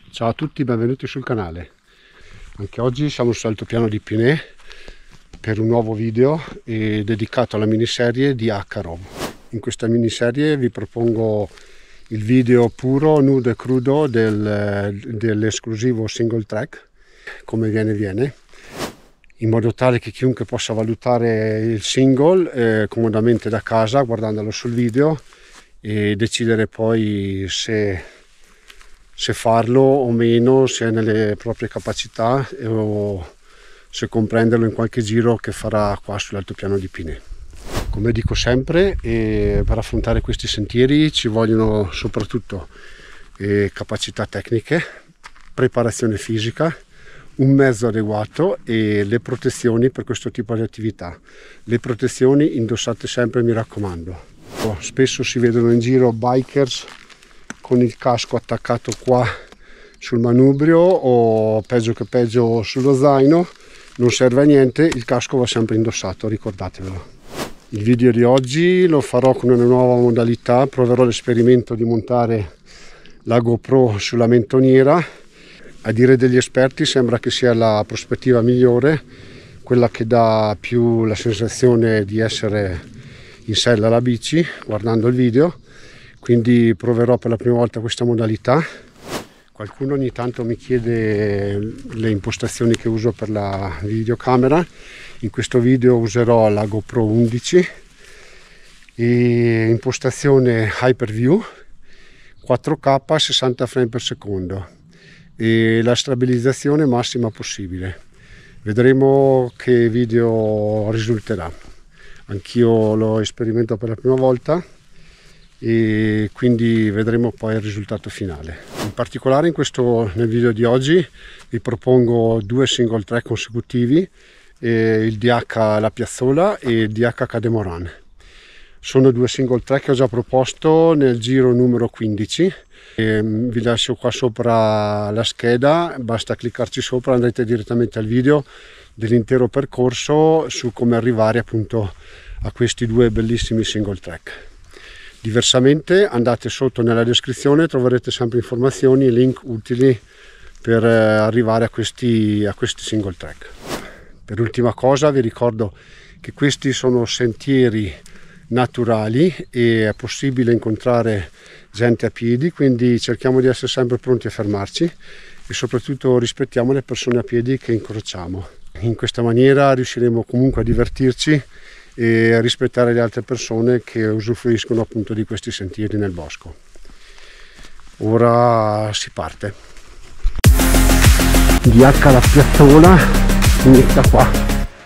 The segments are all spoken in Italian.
Ciao a tutti, benvenuti sul canale. Anche oggi siamo sul altopiano di Pinè per un nuovo video dedicato alla miniserie di H-Rob. In questa miniserie vi propongo il video puro, nudo e crudo dell'esclusivo single track, come viene, in modo tale che chiunque possa valutare il single comodamente da casa guardandolo sul video e decidere poi se farlo o meno, se è nelle proprie capacità o se comprenderlo in qualche giro che farà qua sull'altopiano di Pinè. Come dico sempre, per affrontare questi sentieri ci vogliono soprattutto capacità tecniche, preparazione fisica, un mezzo adeguato e le protezioni per questo tipo di attività. Le protezioni indossate sempre, mi raccomando. Spesso si vedono in giro bikers con il casco attaccato qua sul manubrio o peggio che peggio sullo zaino. Non serve a niente, il casco va sempre indossato, ricordatevelo. Il video di oggi lo farò con una nuova modalità, proverò l'esperimento di montare la GoPro sulla mentoniera. A dire degli esperti sembra che sia la prospettiva migliore, quella che dà più la sensazione di essere in sella alla bici guardando il video, quindi proverò per la prima volta questa modalità. Qualcuno ogni tanto mi chiede le impostazioni che uso per la videocamera. In questo video userò la GoPro 11 e impostazione Hyperview 4K 60 frame per secondo e la stabilizzazione massima possibile. Vedremo che video risulterà. Anch'io lo sperimento per la prima volta e quindi vedremo poi il risultato finale. In particolare nel video di oggi vi propongo due single track consecutivi, il DH La Piazzola e il DH Cademoran. Sono due single track che ho già proposto nel giro numero 15. Vi lascio qua sopra la scheda, basta cliccarci sopra, andrete direttamente al video dell'intero percorso su come arrivare appunto a questi due bellissimi single track. Diversamente andate sotto nella descrizione, troverete sempre informazioni e link utili per arrivare a questi single track. Per ultima cosa vi ricordo che questi sono sentieri naturali e è possibile incontrare gente a piedi, quindi cerchiamo di essere sempre pronti a fermarci e soprattutto rispettiamo le persone a piedi che incrociamo. In questa maniera riusciremo comunque a divertirci e a rispettare le altre persone che usufruiscono appunto di questi sentieri nel bosco. Ora si parte. DH La Piazzola inizia qua.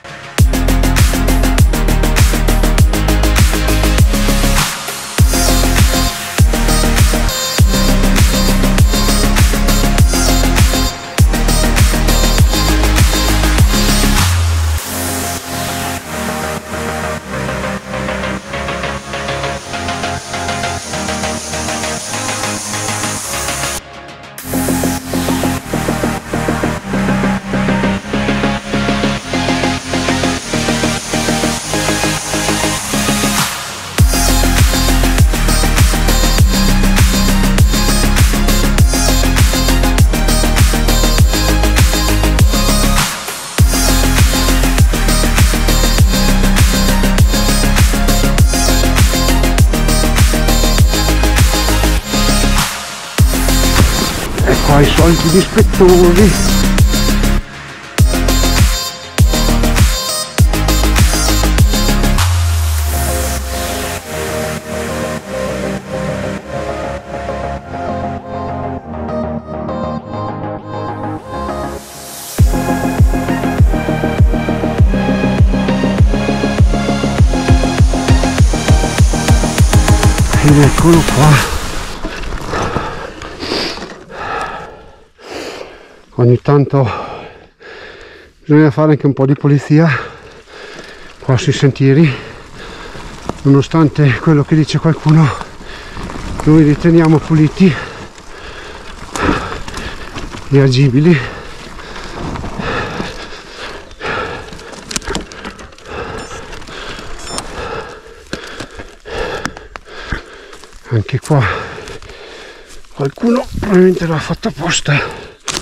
Ecco i soliti dispettosi. Ed eccolo qua. Ogni tanto bisogna fare anche un po' di pulizia qua sui sentieri, nonostante quello che dice qualcuno, noi li teniamo puliti e agibili. Anche qua Qualcuno probabilmente l'ha fatto apposta.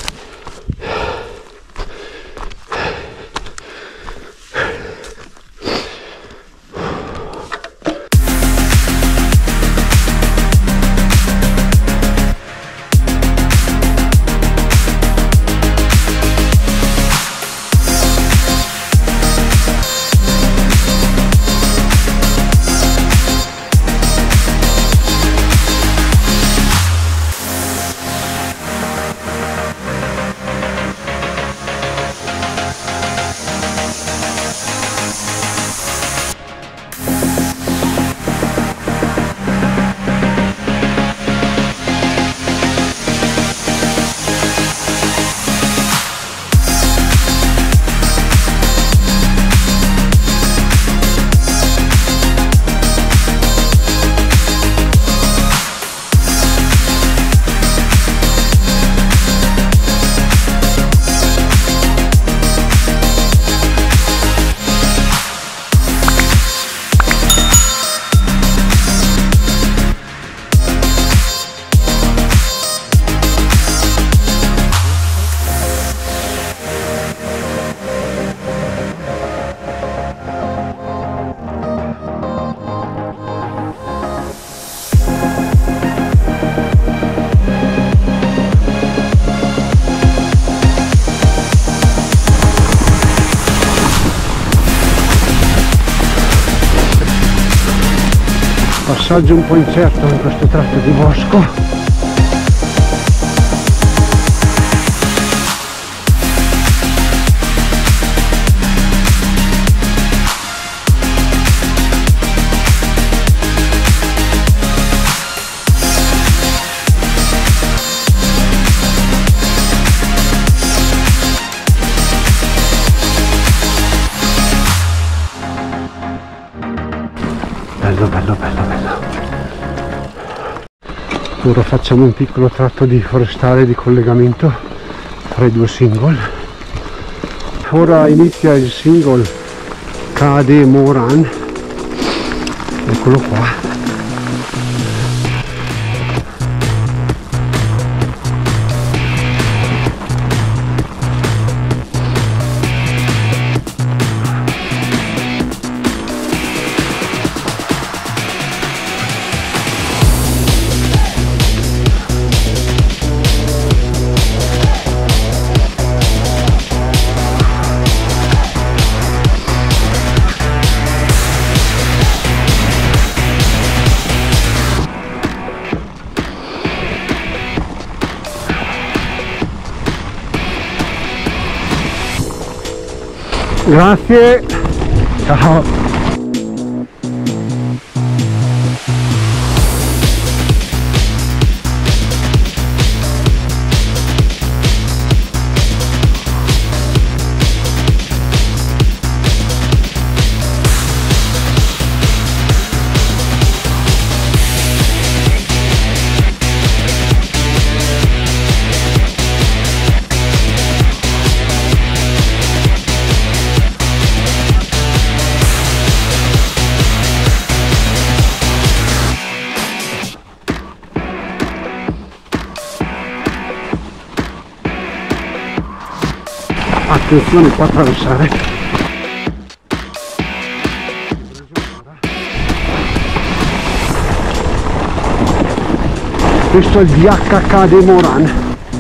Passaggio un po' incerto in questo tratto di bosco. Bello, bello, bello, bello. Ora facciamo un piccolo tratto di forestale di collegamento tra i due single. Ora inizia il single Cademoran. Eccolo qua. Grazie, ciao. Attenzione qua a attraversare. Questo è il DH Cademoran.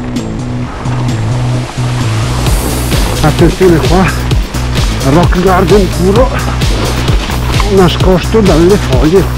Attenzione qua, rock garden puro, nascosto dalle foglie.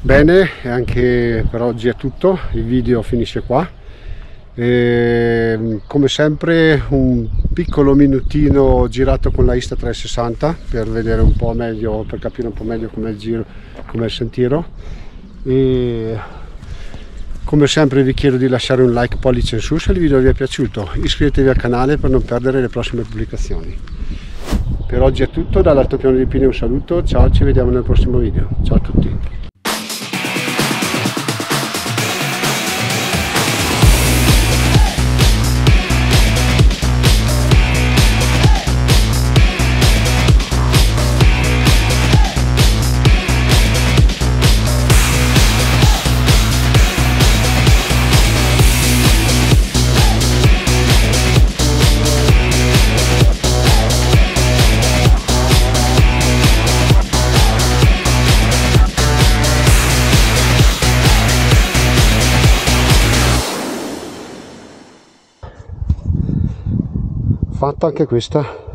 Bene, e anche per oggi è tutto, il video finisce qua. E, come sempre, un piccolo minutino girato con la Insta360 per vedere un po' meglio, per capire un po' meglio com'è il giro, com'è il sentiero. E come sempre vi chiedo di lasciare un like, pollice in su se il video vi è piaciuto, iscrivetevi al canale per non perdere le prossime pubblicazioni. Per oggi è tutto, dall'Altopiano di Pine un saluto, ciao, ci vediamo nel prossimo video, ciao a tutti. Fatta anche questa.